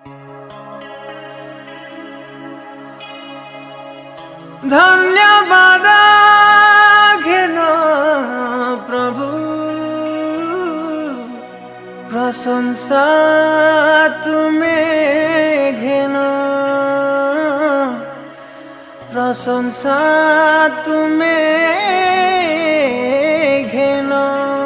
धन्यवाद घेनो प्रभु प्रशंसा तुम्हें घेनो प्रशंसा तुम्हें घेनो।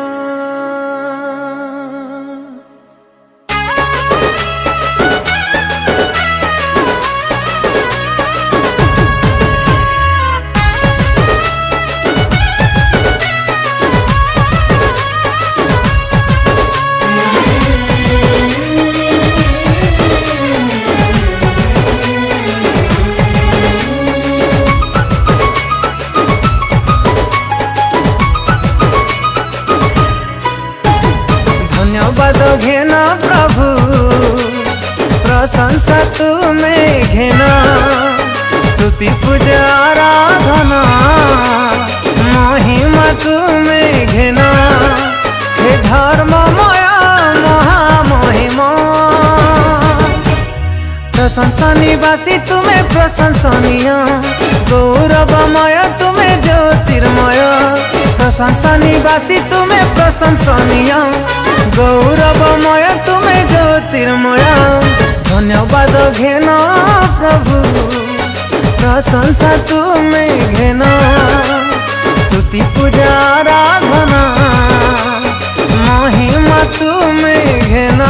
धन्यवाद घेना प्रभु प्रशंसा तुम्हें घेना स्तुति पूजा आराधना महिमा तुम्हें घेना हे धर्ममय महामहिमा प्रशंसा निवासी तुम्हें प्रशंसनीय गौरवमय तुम्हें ज्योतिर्मय प्रशंसा निवासी तुम्हें प्रशंसनीय गौरवमय तुम्हें ज्योतिर्मय। धन्यवाद घेना प्रभु प्रशंसा तुम्हें घेना स्तुति पूजा आराधना महिमा तुम्हें घेना।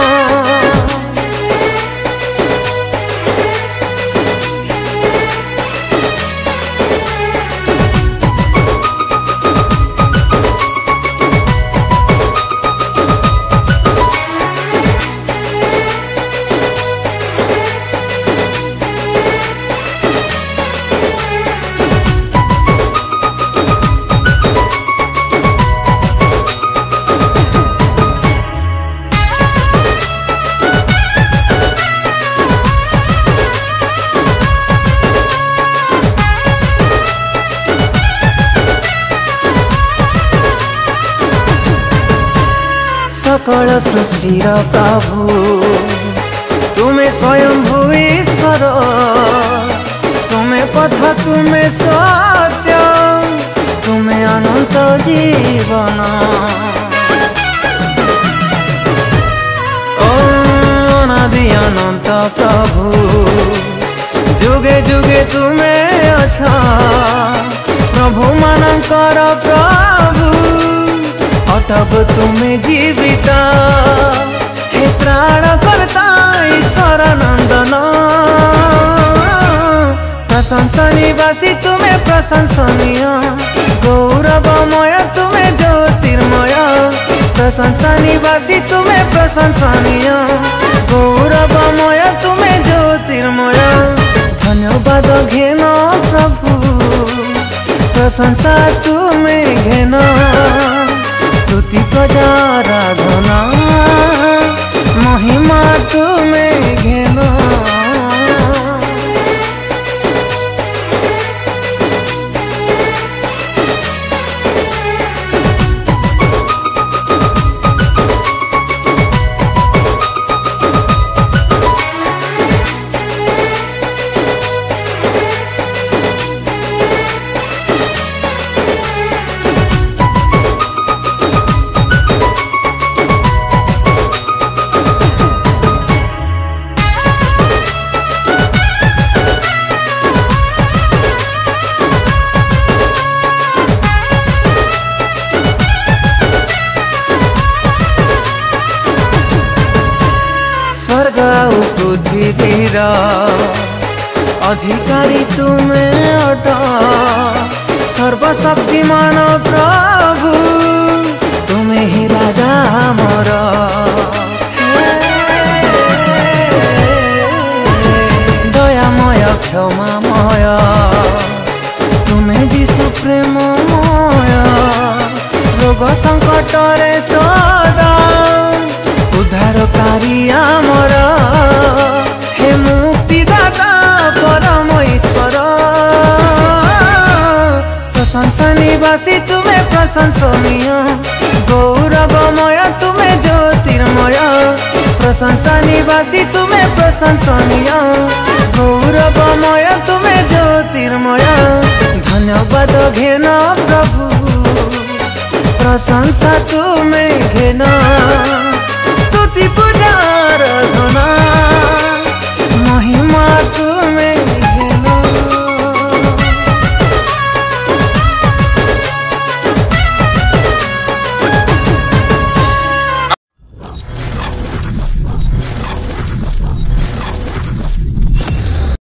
सकल सृष्टिर प्रभु तुम्हें स्वयं ईश्वर तुम्हें पथ तुम्हें सत्य तुम्हें अनंत जीवन अनादि अनंत प्रभु जुगे जुगे तुम्हें अच्छा प्रभु मानकर प्रभु अटब तुम्हें जीविता हे त्राण करता ईश्वर नंदन प्रशंसा निवासी तुम्हें प्रशंसनीय गौरवमय तुम्हें ज्योतिर्मय प्रशंसा निवासी तुम्हें प्रशंसनीय गौरवमय तुम्हें ज्योतिर्मय। धन्यवाद घेना प्रभु प्रशंसा तुम्हें घेना स्तुति पूजा आराधना महिमा तुम्हें घेना। स्वर्ग पृथ्वीर अधिकारी तुम्हें अट सर्वशक्तिमान प्रभु तुम्हें ही राजा मोर दयामय क्षमामय तुम्हें जीशु प्रेममय रोग संकट रे सदा उद्धारकारी आमर हे मुक्तिदाता परम ईश्वर प्रशंसा निवासी तुम्हें प्रशंसनीय गौरवमय तुम्हें ज्योतिर्मय प्रशंसा निवासी तुमे प्रशंसनीय, गौरवमय तुमे ज्योतिर्मय। धन्यवाद घेन प्रभु, प्रशंसा तुमे घेन, स्तुति पूजार